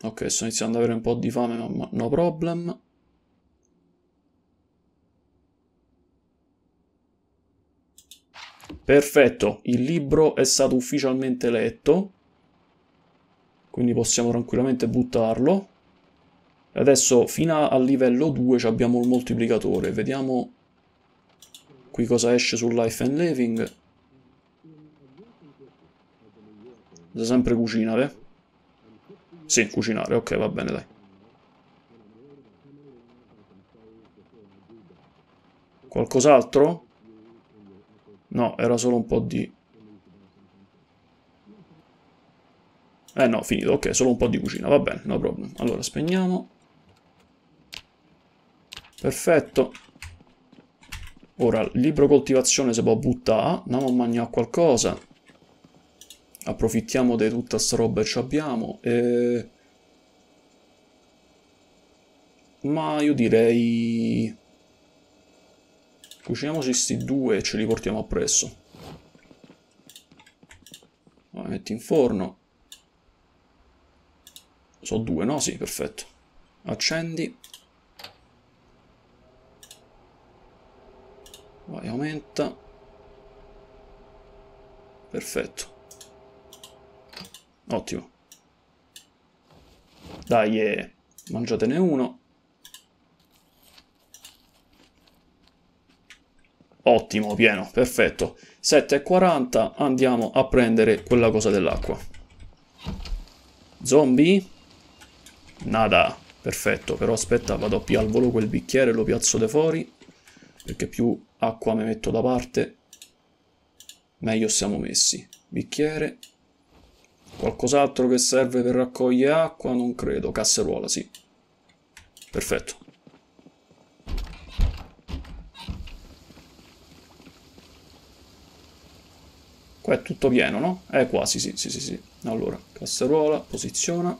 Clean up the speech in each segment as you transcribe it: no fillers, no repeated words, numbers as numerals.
Ok, sto iniziando ad avere un po' di fame, ma no problem. Perfetto, il libro è stato ufficialmente letto, quindi possiamo tranquillamente buttarlo. Adesso fino al livello 2 abbiamo il moltiplicatore, vediamo qui cosa esce su Life and Living. Da sempre cucinare? Sì, cucinare, ok, va bene, dai. Qualcos'altro? No, era solo un po' di... no, finito, ok, solo un po' di cucina, va bene, no problem. Allora, spegniamo. Perfetto. Ora, il libro coltivazione si può buttare, andiamo a mangiare qualcosa. Approfittiamo di tutta sta roba che ci abbiamo. Ma io direi... Cuciniamoci sti due e ce li portiamo appresso. Allora, metti in forno. Sono due, no? Sì, perfetto. Accendi. Vai, aumenta. Perfetto. Ottimo. Dai, mangiatene uno. Ottimo, pieno, perfetto. 7:40, andiamo a prendere quella cosa dell'acqua. Zombie? Nada. Perfetto, però aspetta, vado a pigliare al volo quel bicchiere, lo piazzo de fuori, perché più acqua mi metto da parte, meglio siamo messi. Bicchiere. Qualcos'altro che serve per raccogliere acqua? Non credo. Casseruola, sì. Perfetto. Qua è tutto pieno, no? Quasi, sì, sì, sì, sì. Allora, casseruola, posiziona.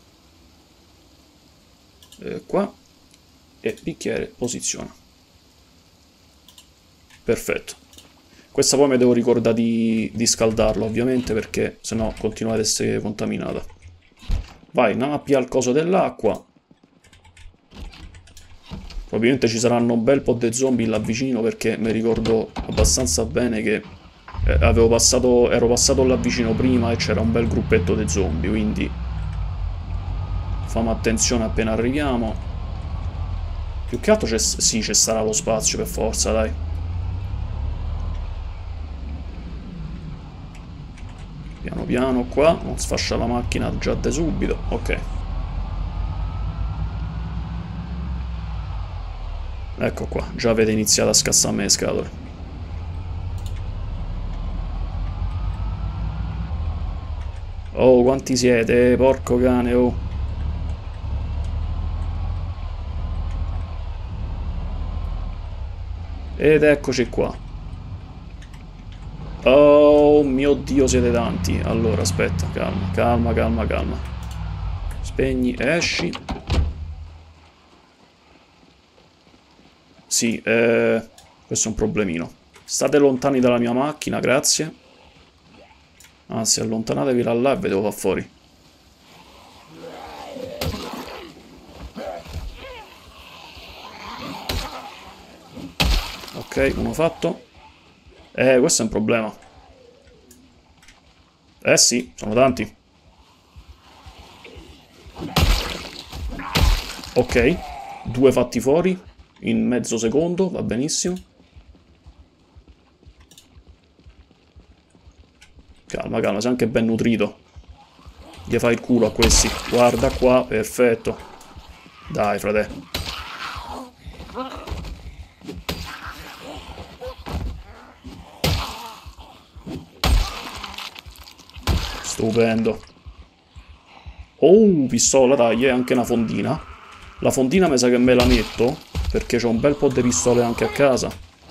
Qua. E bicchiere, posiziona. Perfetto. Questa poi mi devo ricordare di scaldarla, ovviamente, perché sennò continua ad essere contaminata. Vai, andiamo a pigliare il coso dell'acqua. Probabilmente ci saranno un bel po' di zombie là vicino, perché mi ricordo abbastanza bene che ero passato là vicino prima e c'era un bel gruppetto di zombie, quindi famo attenzione appena arriviamo. Più che altro sì, c'è sarà lo spazio per forza, dai. Piano piano qua, non sfascia la macchina già da subito, ok. Ecco qua, già avete iniziato a scassarmi le scatole. Oh, quanti siete, porco cane, oh. Ed eccoci qua. Oh mio Dio, siete tanti. Allora, aspetta, calma, calma, calma, calma. Spegni, esci. Sì, questo è un problemino. State lontani dalla mia macchina, grazie. Anzi, allontanatevi da là e ve devo far fuori. Ok, uno fatto. Questo è un problema. Sì, sono tanti. Ok, due fatti fuori in mezzo secondo, va benissimo. Calma, calma, sei anche ben nutrito. Gli fai il culo a questi. Guarda qua, perfetto. Dai, frate. Stupendo. Oh, pistola, dai, anche una fondina. La fondina mi sa che me la metto, perché c'ho un bel po' di pistole anche a casa.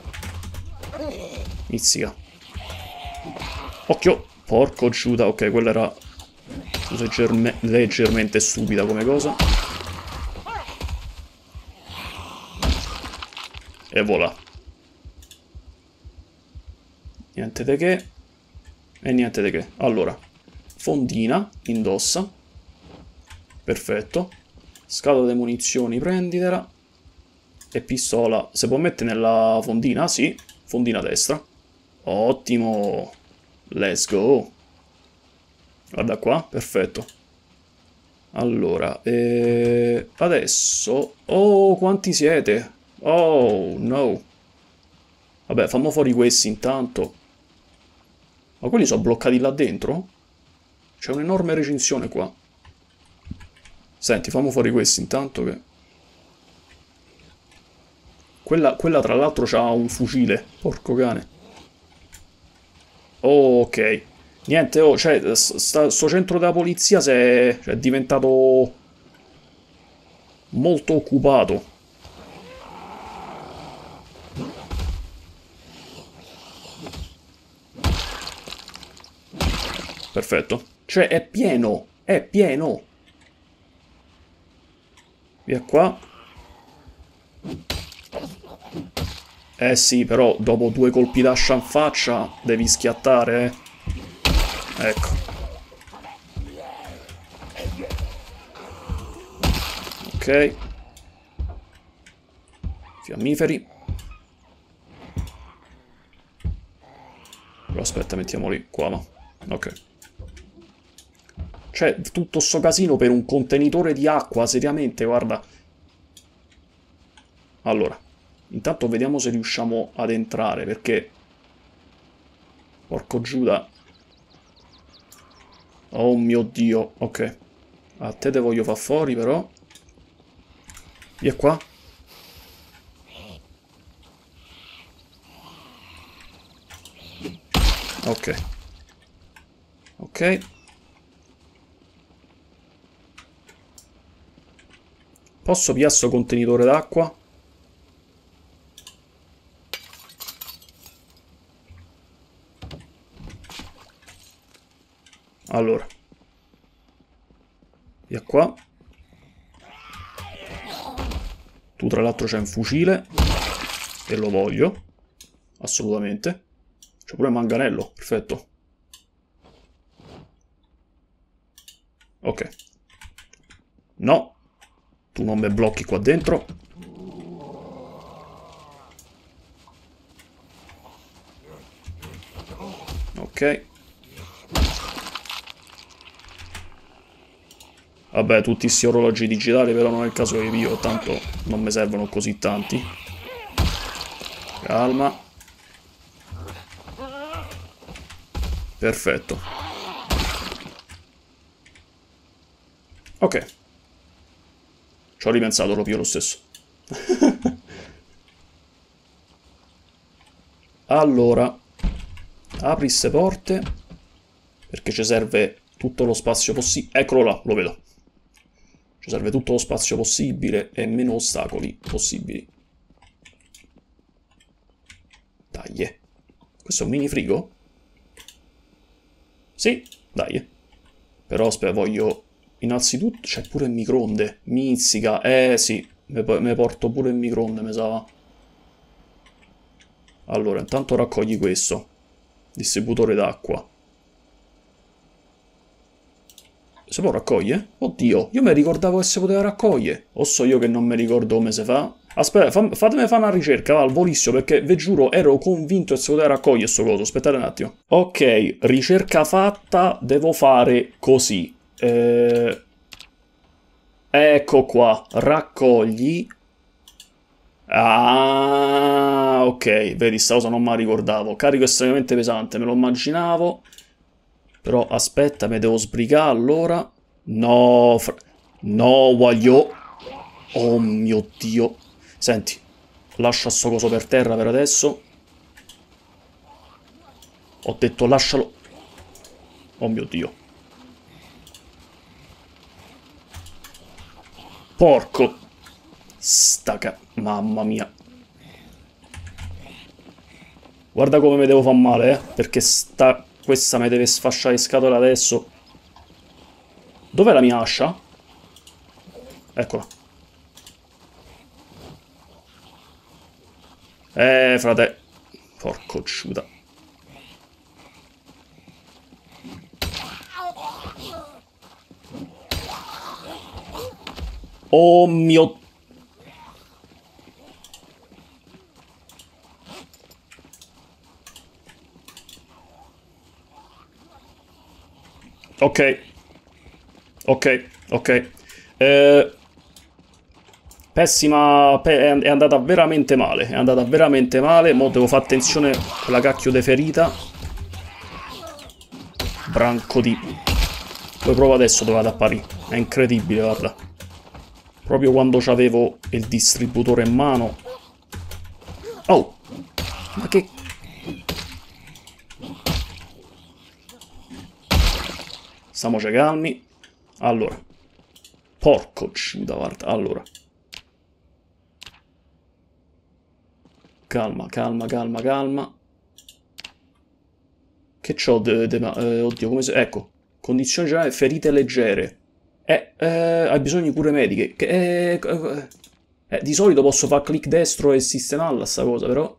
Mizzica. Occhio. Porco Giuda. Ok, quella era leggermente stupida come cosa. E voilà. Niente di che. E niente di che. Allora, fondina, indossa. Perfetto. Scatola di munizioni, prenditela. E pistola. Si può mettere nella fondina? Sì. Fondina destra. Ottimo. Let's go. Guarda qua, perfetto. Allora, adesso... Oh, quanti siete? Oh, no. Vabbè, fammo fuori questi intanto. Ma quelli sono bloccati là dentro? C'è un'enorme recinzione qua. Senti, fammo fuori questi intanto che... Quella tra l'altro c'ha un fucile. Porco cane. Oh, ok. Niente, oh, cioè, sto centro della polizia cioè, è diventato molto occupato. Perfetto. Cioè, è pieno. È pieno. Via qua. Eh sì, però dopo 2 colpi d'ascia in faccia devi schiattare, eh. Ecco. Ok. Fiammiferi. Però aspetta, mettiamoli qua, ma... Ok. Cioè, tutto sto casino per un contenitore di acqua, seriamente, guarda. Allora, intanto vediamo se riusciamo ad entrare, perché... Porco Giuda. Oh mio Dio, ok. A te voglio far fuori, però. Via qua. Ok. Ok. Posso pigliare sto contenitore d'acqua? Allora. Via qua. Tu tra l'altro c'hai un fucile. E lo voglio. Assolutamente. C'è pure il manganello. Perfetto. Ok. No. Tu non mi blocchi qua dentro. Ok. Vabbè, tutti questi orologi digitali però non è il caso che io, tanto non mi servono così tanti. Calma. Perfetto. Ok. Ci ho ripensato proprio lo stesso. Allora, apri queste porte, perché ci serve tutto lo spazio possibile. Eccolo là, lo vedo. Ci serve tutto lo spazio possibile e meno ostacoli possibili. Dai. Questo è un mini frigo? Sì, dai. Però aspetta, voglio... Innanzitutto c'è pure il microonde. Mizzica. Sì. Me porto pure il microonde, mi sa. Allora, intanto raccogli questo. Distributore d'acqua. Si può raccogliere? Oddio, io mi ricordavo che si poteva raccogliere. O so io che non mi ricordo come si fa? Aspetta, fatemi fare una ricerca, va, al volissimo, perché vi giuro, ero convinto che si poteva raccogliere sto coso. Aspettate un attimo. Ok, ricerca fatta, devo fare così. Ecco qua, raccogli. Ah, ok, vedi, sta cosa non me la ricordavo. Carico estremamente pesante, me lo immaginavo. Però aspetta, mi devo sbrigare allora. No, no, voglio... Oh mio Dio. Senti, lascia sto coso per terra per adesso. Ho detto lascialo. Oh mio Dio. Porco. Staca. Mamma mia. Guarda come mi devo far male, perché questa mi deve sfasciare in scatola adesso. Dov'è la mia ascia? Eccola. Frate. Porco Giuda. Oh mio... Ok. Ok, ok. Pessima... è andata veramente male. È andata veramente male. Mo' devo fare attenzione con la cacchio de ferita. Branco di... Poi provo adesso dove vado a apparire. È incredibile, guarda. Proprio quando c'avevo il distributore in mano. Oh! Ma che... Stiamoci calmi. Allora. Porco giuda, guarda. Allora. Calma, calma, calma, calma. Che c'ho oddio, come se... Ecco. Condizioni generali, ferite leggere. Hai bisogno di cure mediche. Di solito posso fare clic destro e sistemarla sta cosa, però...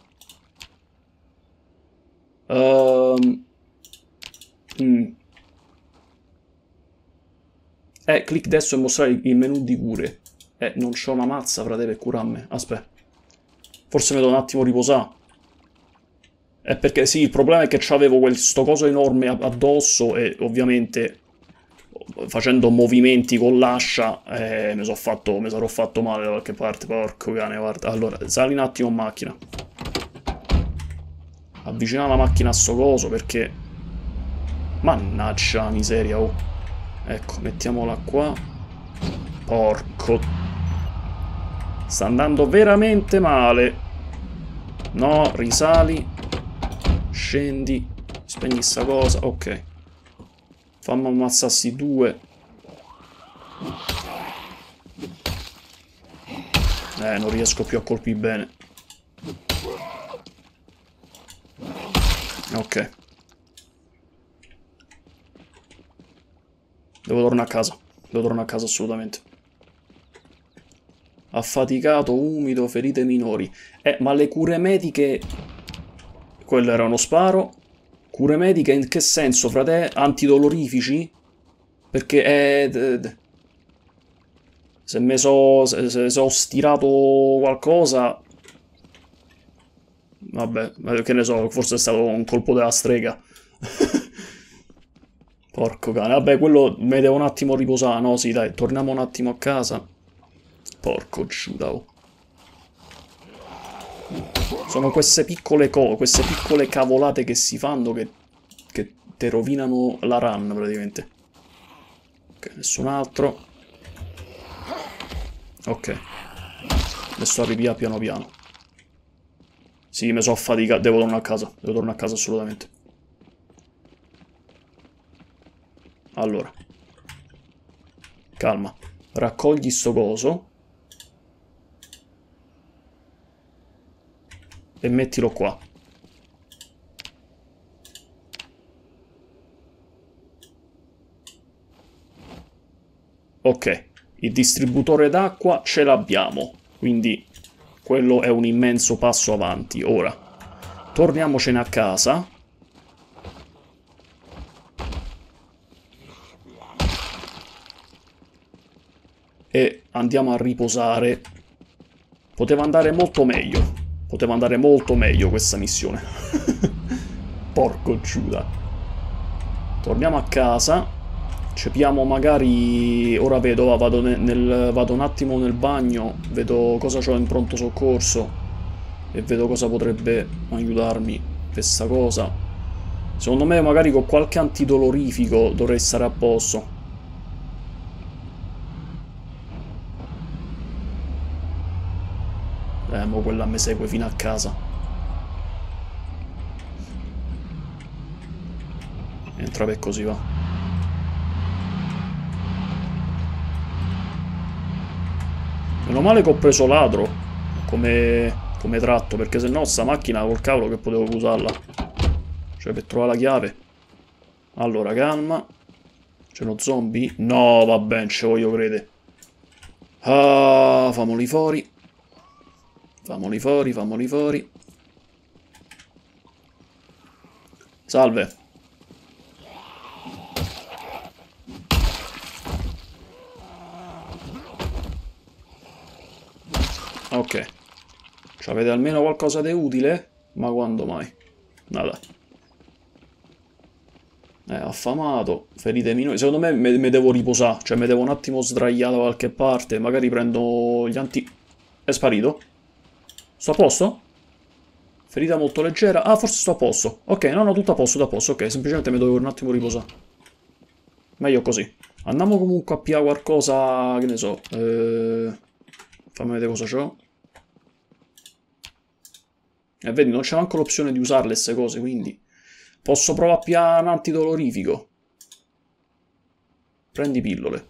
clic destro e mostrare il menu di cure. Non c'ho una mazza, frate, per curarmi. Aspetta. Forse mi devo un attimo riposare. Perché sì, il problema è che c'avevo sto coso enorme addosso e ovviamente facendo movimenti con l'ascia mi sarò fatto male da qualche parte. Porco cane, guarda. Allora, sali un attimo in macchina. Avvicina la macchina a sto coso perché... Mannaggia la miseria, oh. Ecco, mettiamola qua. Porco. Sta andando veramente male. No, risali. Scendi. Spegni sta cosa. Ok. Fammi ammazzarsi due. Non riesco più a colpire bene. Ok. Devo tornare a casa. Devo tornare a casa assolutamente. Affaticato, umido, ferite minori. Ma le cure mediche... Quello era uno sparo. Cure mediche in che senso, frate? Antidolorifici? Perché se mi so stirato qualcosa... Vabbè, che ne so, forse è stato un colpo della strega. Porco cane. Vabbè, quello mi devo un attimo riposare. No, sì, dai, torniamo un attimo a casa. Porco giudao. Sono queste piccole cavolate che si fanno che te rovinano la run praticamente. Ok, nessun altro. Ok. Adesso arriviamo piano piano. Sì, mi sono affaticato. Devo tornare a casa. Devo tornare a casa assolutamente. Allora. Calma. Raccogli sto coso. E mettilo qua. Ok, il distributore d'acqua ce l'abbiamo, quindi quello è un immenso passo avanti. Ora, torniamocene a casa. E andiamo a riposare. Poteva andare molto meglio. Poteva andare molto meglio questa missione. Porco Giuda. Torniamo a casa. Cepiamo magari... Ora vedo, vado un attimo nel bagno, vedo cosa c'ho in pronto soccorso e vedo cosa potrebbe aiutarmi questa cosa. Secondo me magari con qualche antidolorifico dovrei stare a posto. Mo quella mi segue fino a casa. Entra per così va. Meno male che ho preso ladro come tratto, perché sennò sta macchina col cavolo che potevo usarla. Cioè per trovare la chiave. Allora, calma. C'è uno zombie? No, vabbè, non ci voglio credere. Ah, famoli fuori. Famoli fuori, famoli fuori. Salve. Ok. Avete almeno qualcosa di utile? Ma quando mai? Nada. Affamato, ferite minori. Secondo me mi devo riposare. Cioè, mi devo un attimo sdraiare da qualche parte. Magari prendo gli anti... È sparito? Sto a posto? Ferita molto leggera. Ah, forse sto a posto. Ok, no, tutto a posto, tutto a posto. Ok, semplicemente mi devo un attimo riposare. Meglio così. Andiamo comunque a piare qualcosa, che ne so. Fammi vedere cosa c'ho. E vedi, non c'è manco l'opzione di usarle queste cose, quindi... Posso provare a piare un antidolorifico. Prendi pillole.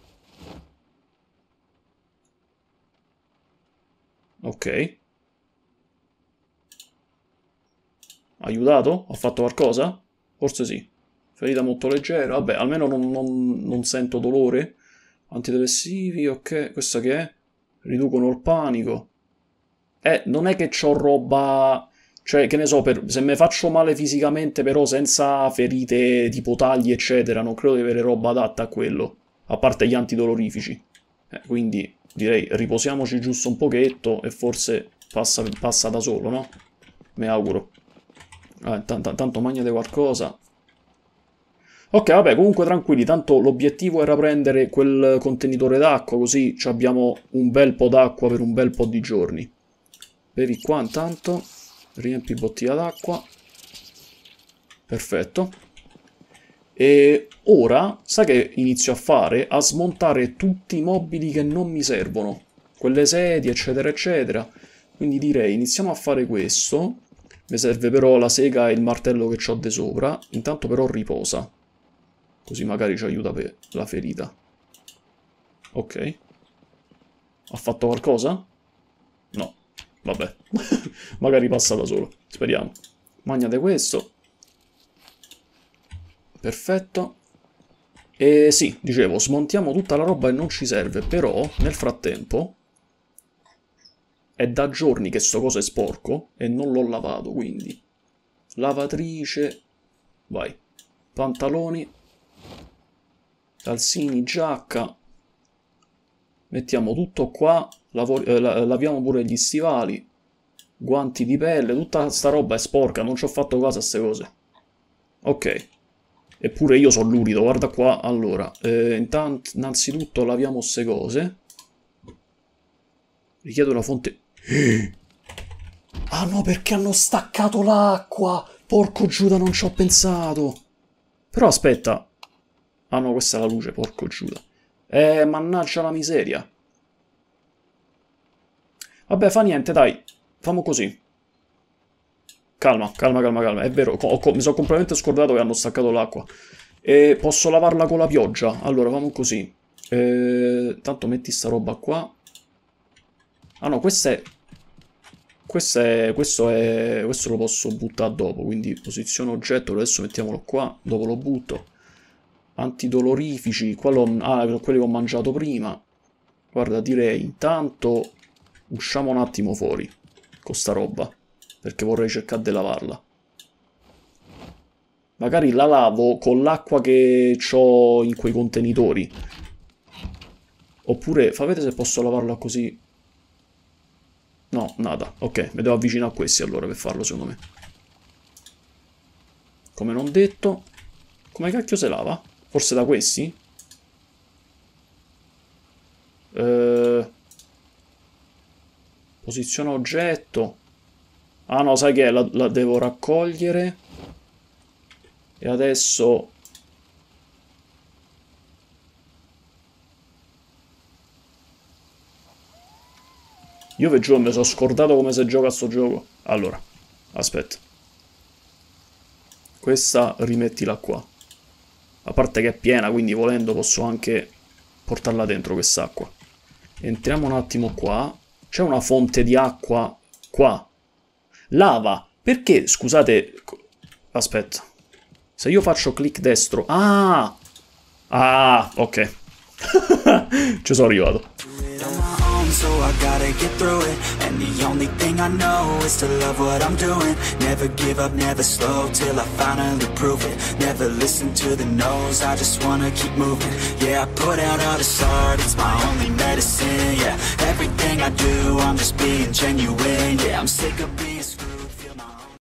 Ok. Aiutato? Ho fatto qualcosa? Forse sì. Ferita molto leggera. Vabbè, almeno non sento dolore. Antidepressivi, ok. Questa che è? Riducono il panico. Non è che c'ho roba... Cioè, che ne so, se mi faccio male fisicamente, però senza ferite tipo tagli, eccetera, non credo di avere roba adatta a quello. A parte gli antidolorifici. Quindi direi riposiamoci giusto un pochetto e forse passa da solo, no? Mi auguro. Tanto mangiate qualcosa. Ok, vabbè, comunque tranquilli, tanto l'obiettivo era prendere quel contenitore d'acqua, così abbiamo un bel po' d'acqua per un bel po' di giorni. Bevi qua intanto. Riempi bottiglia d'acqua. Perfetto. E ora, sai che inizio a fare? A smontare tutti i mobili che non mi servono. Quelle sedie, eccetera, eccetera. Quindi direi, iniziamo a fare questo. Mi serve però la sega e il martello che ho di sopra. Intanto però riposa. Così magari ci aiuta per la ferita. Ok. Ha fatto qualcosa? No. Vabbè, magari passa da solo, speriamo. Magnate questo. Perfetto. E sì, dicevo, smontiamo tutta la roba che non ci serve, però nel frattempo è da giorni che sto coso è sporco e non l'ho lavato, quindi lavatrice, vai, pantaloni, calzini, giacca, mettiamo tutto qua. Laviamo pure gli stivali, guanti di pelle, tutta sta roba è sporca, non ci ho fatto caso a queste cose. Ok, eppure io sono lurido, guarda qua. Allora, innanzitutto laviamo queste cose. Richiedo una fonte... Ah no, perché hanno staccato l'acqua! Porco Giuda, non ci ho pensato. Però aspetta. Ah no, questa è la luce, porco Giuda. Mannaggia la miseria. Vabbè, fa niente, dai. Famo così. Calma. È vero, mi sono completamente scordato che hanno staccato l'acqua. E posso lavarla con la pioggia. Allora, famo così. Tanto metti sta roba qua. Ah no, questo lo posso buttare dopo. Quindi posizione oggetto, adesso mettiamolo qua. Dopo lo butto. Antidolorifici. Quelli che ho mangiato prima. Guarda, direi intanto... Usciamo un attimo fuori con sta roba, perché vorrei cercare di lavarla. Magari la lavo con l'acqua che ho in quei contenitori. Oppure, fa vedere se posso lavarla così. No, nada. Ok, mi devo avvicinare a questi allora per farlo, secondo me. Come non detto. Come cacchio si lava? Forse da questi? Posiziona oggetto. Ah no, sai che è? La devo raccogliere. E adesso... Io vi giuro, mi sono scordato come si gioca a sto gioco. Allora, aspetta. Questa rimettila qua. A parte che è piena, quindi volendo posso anche portarla dentro quest'acqua. Entriamo un attimo qua. C'è una fonte di acqua qua. Lava. Perché, scusate... Aspetta. Se io faccio clic destro... Ah! Ah, ok. Ci sono arrivato. So I gotta get through it, and the only thing I know is to love what I'm doing. Never give up, never slow, till I finally prove it. Never listen to the no's, I just wanna keep moving. Yeah, I put out all this art, it's my only medicine. Yeah, everything I do, I'm just being genuine. Yeah, I'm sick of being screwed.